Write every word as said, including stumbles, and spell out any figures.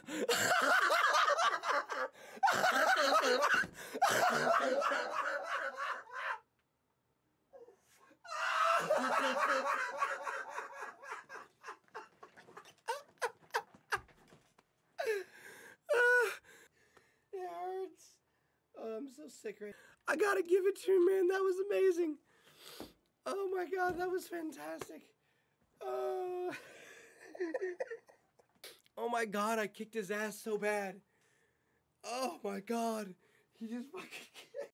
It hurts. Oh, I'm so sick right now. I gotta give it to you, man. That was amazing. Oh my god, that was fantastic. Oh. Oh my god, I kicked his ass so bad. Oh my god. He just fucking